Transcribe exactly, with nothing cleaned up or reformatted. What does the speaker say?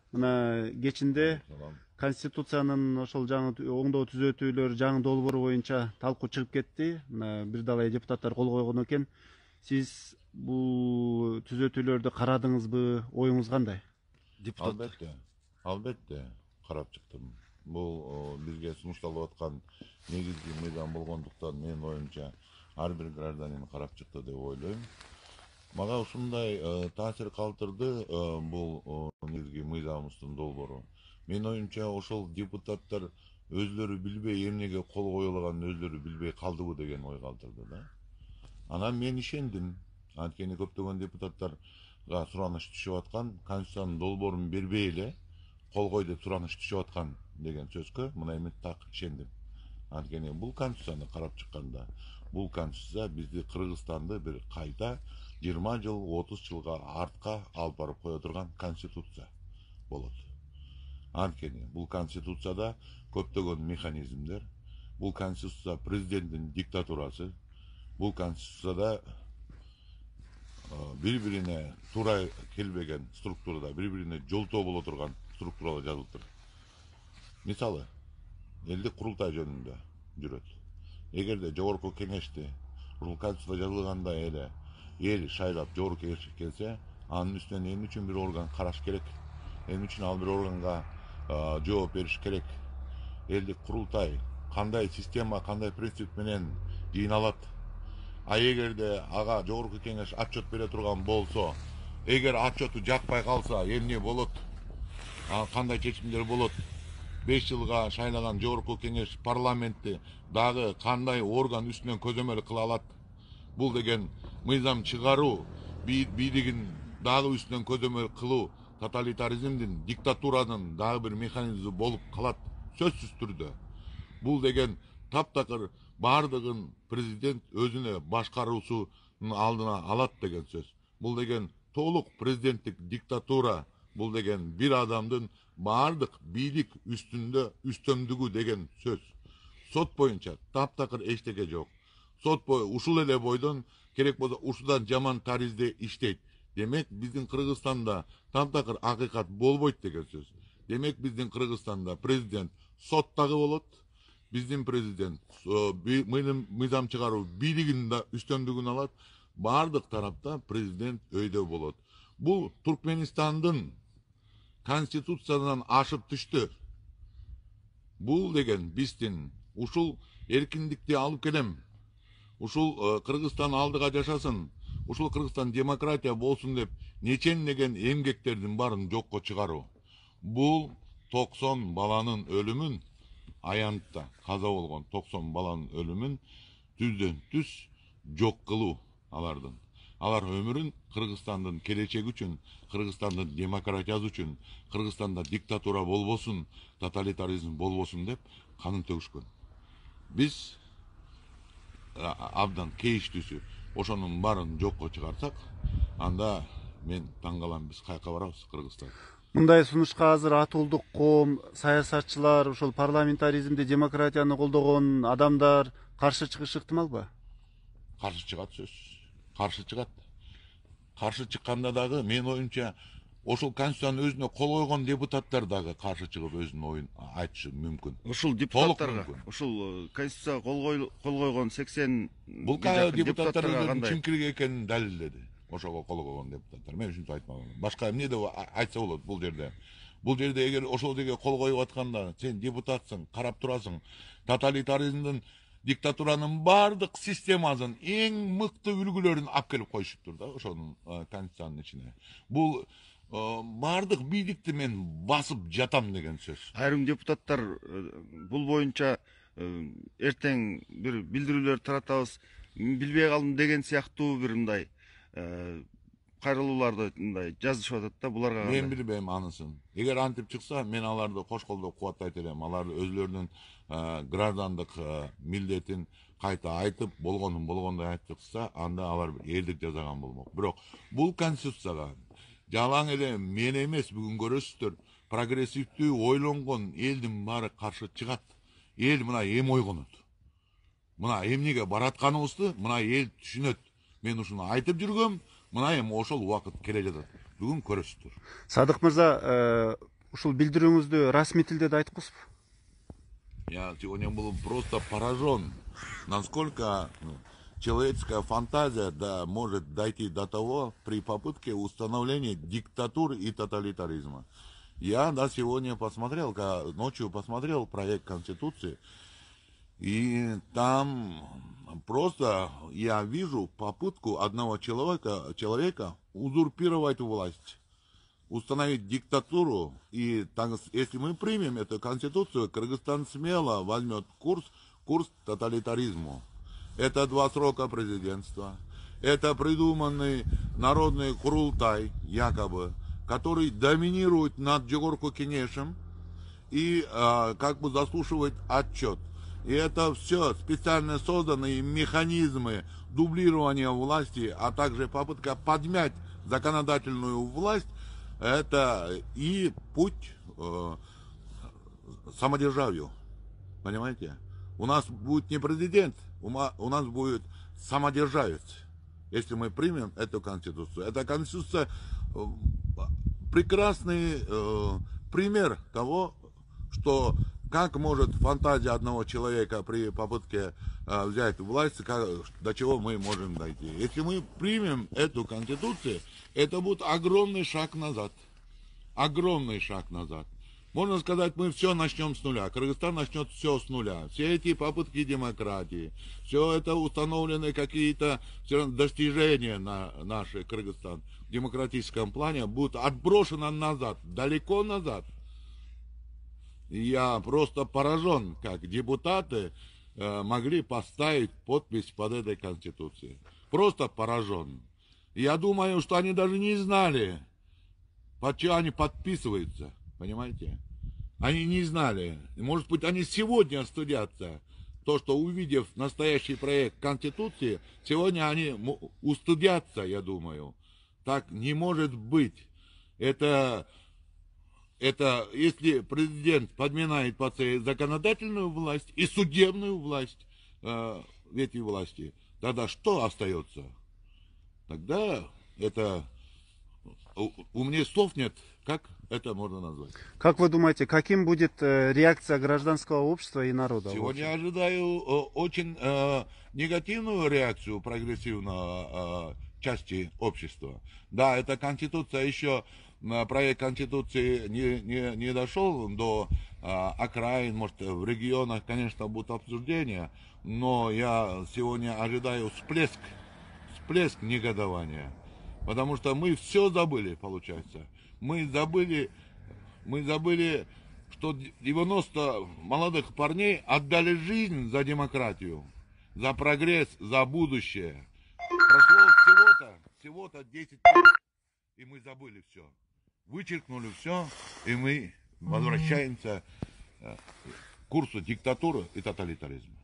Мына кечинде Конституциянын ошол жаңы оңдоо түзөтүүлөр жаңы долбоору боюнча талкуу чыгып кетти. Мына бир далай депутаттар кол койгон экен. Сиз бул түзөтүүлөрдү карадыңызбы? Оюңуз кандай? Депутат. Албетте, албетте карап чыктым. Бул бизге сунушталып аткан негизги мыйзам болгондуктан менин оюмча ар бир гражданин карап чыкты деп ойлойм. Мага ушундай таасир калтырды бул негизги мыйзамыбыздын долбоору. Менин оюмча ошол депутаттар өзлөрү билбей эмнеге кол коюлаганын өзлөрү билбей калдыбы деген ой калтырды да. Анан мен ишендим. Анткени көптөгөн депутаттарга сураныш түшүп аткан, Конституциянын долбоорун бербей эле кол кой деп сураныш түшүп аткан деген сөзгө мына эми так ишендим. Анткени бул Конституцияны карап чыкканда, бул Конституция бизди Кыргызстанды бир кайта жыйырма жыл, отуз жылга артка алып барып кое турган Конституция болот. Анткени бул Конституцияда көптөгөн механизмдер, бул Конституция президенттин диктатурасы, бул Конституцияда бири-бирине туура келбеген структурада, бири-бирине жолтоо боло турган структурада жазылыптыр. Мисалы, элдик курултай жөнүндө жүрөт. Эгерде жогорку кеңешти ушул Конституцияда жазылгандай эле эл шайлап жогорку кеңешке келсе, анын үстүнөн эмне үчүн бир орган караш керек? Эмне үчүн ал бир органга жооп бериш керек? Элдик курултай кандай система, кандай принцип менен жыйналат? А эгерде ага жогорку кеңеш отчет бере турган болсо, эгер отчету жакпай калса, эмне болот? Кандай чечимдер болот? беш жылга шайлаган жогорку кеңеш парламентти дагы кандай орган үстүнөн көзөмөл кыла алат? Бул деген мыйзам чыгаруу, бийлигин дагы үстүнөн көзөмөл кылуу, тоталитаризмдин, диктатуранын дагы бир механизми болуп калат сөзсүз түрдө. Бул деген таптакыр бардыгын президент өзүнө башкаруусунун алдына алат деген сөз. Бул деген толук президенттик диктатура, бул деген бир адамдын бардык бийлик үстүндө үстөмдүгү деген сөз. Сот боюнча таптакыр эчтеке жок. Сот бой ушул эле бойдон керек болсо ушудан жаман таризде иштейт. Демек биздин Кыргызстанда таптакыр акыйкат болбойт деген сөз. Демек биздин Кыргызстанда президент соттагы болот. Биздин президент мыйзам чыгаруу бийлигин да үстөмдүгүн алат. Бардык тарапта президент өйдө болот. Бул Туркменистандын Конституциядан ашып түштү. Бул деген биздин ушул эркиндикти алып келем. Ушул Кыргызстан алдыга жашасын. Ушул Кыргызстан демократия болсун деп нечен деген эмгектердин баарын жокко чыгаруу. Бул токсон баланын өлүмүн, аянтта каза болгон токсон баланын өлүмүн түздөн түз жок кылуу алардын. Алар өмүрүн Кыргызстандын келечеги үчүн, Кыргызстандын демократиясы үчүн, Кыргызстанда диктатура болбосун, тоталитаризм болбосун деп канын төгүшкөн. Биз абдан кейиштүүсү ошонун баарын жокко чыгарсак, анда мен таң калам, биз каяка барабыз Кыргызстан. Мындай сунушка азыр атуулдук коом, саясатчылар, ошол парламентаризмди, демократияны колдогон адамдар каршы чыгышы ыктымалбы? Каршы чыгат сөзсүз. Каршы чыгат. Каршы чыкканда дагы менин оюмча ошол Конституциянын өзүнө кол койгон депутаттар дагы каршы чыгып өзүнүн оюн айтышы мүмкүн. Ушул депутаттарга, ушул Конституцияга кол койгон сексен бул депутаттардын чимкирик экенин далилдеди. Ошого кол койгон депутаттар. Мен ушинтип айтмакмын. Башка эмне деп айтса болот бул жерде. Бул жерде эгер ошол жерге кол коюп атканда сен депутатсың, карап турасың. Тоталитаризмдин, диктатуранын бардык системасын, эң мыкты үлгүлөрүн алып келип коюшуптур да ошонун Конституциянын ичине. Бул бардык бийликти мен басып жатам деген сөз. Айрым депутаттар бул боюнча эртең бир билдирүүлөр таратабыз, билбей калдым деген сыяктуу бир мындай кайрылууларды мындай жазышып атат да, буларга кандай? Мен билбейм анысын. Эгер антип чыкса, мен аларды кош колдоп кубаттайт элем. Алар өзлөрүнүн граждандык милдетин кайта айтып, болгонун болгондой айтып чыкса, анда алар элдик жасаган болмок. Бирок бул Конституцияга жалаң эле мен эмес, бүгүн көрөсүздөр, прогрессивдүү ойлонгон элдин баары каршы чыгат. Эл мына эм ойгонот. Мына эмнеге баратканыбызды мына эл түшүнөт. Мен ушуну айтып жүргөм, мына эми ошол убакыт келе жатат. Бүгүн көрөсүздөр. Садык мырза, ушул билдирүүңүздү расмий тилде да айткысызбы? Я сегодня был просто поражен, насколько человеческая фантазия да, может дойти до того при попытке установления диктатуры и тоталитаризма. Я да, сегодня посмотрел, ночью посмотрел проект Конституции, и там просто я вижу попытку одного человека, человека узурпировать власть, установить диктатуру. И так, если мы примем эту конституцию, Кыргызстан смело возьмет курс, курс тоталитаризму. Это два срока президентства, это придуманный народный курултай, якобы, который доминирует над Жогорку Кенешем и э, как бы заслушивает отчет. И это все специально созданные механизмы дублирования власти, а также попытка подмять законодательную власть, это и путь э, самодержавию. Понимаете? У нас будет не президент, у нас будет самодержавец, если мы примем эту конституцию. Эта конституция э, прекрасный э, пример того, что как может фантазия одного человека при попытке э, взять власть, как, до чего мы можем дойти. Если мы примем эту конституцию, это будет огромный шаг назад. Огромный шаг назад. Можно сказать, мы все начнем с нуля. Кыргызстан начнет все с нуля. Все эти попытки демократии, все это установлены какие-то достижения на нашей Кыргызстан в демократическом плане будут отброшены назад, далеко назад. Я просто поражен, как депутаты э, могли поставить подпись под этой конституцией. Просто поражен. Я думаю, что они даже не знали, под что они подписываются. Понимаете? Они не знали. Может быть, они сегодня стыдятся. То, что увидев настоящий проект Конституции, сегодня они устыдятся, я думаю. Так не может быть. Это, это если президент подминает под себя законодательную власть и судебную власть, э, ветви власти, тогда что остается? Тогда это... У, у меня слов нет, как это можно назвать. Как вы думаете, каким будет э, реакция гражданского общества и народа? Сегодня я ожидаю э, очень э, негативную реакцию прогрессивной э, части общества. Да, эта конституция еще, э, проект конституции не, не, не дошел до э, окраин, может, в регионах, конечно, будут обсуждения, но я сегодня ожидаю всплеск, всплеск негодования. Потому что мы все забыли, получается. Мы забыли, мы забыли, что девяносто молодых парней отдали жизнь за демократию, за прогресс, за будущее. Прошло всего-то, всего-то десять лет, и мы забыли все. Вычеркнули все, и мы возвращаемся к курсу диктатуры и тоталитаризма.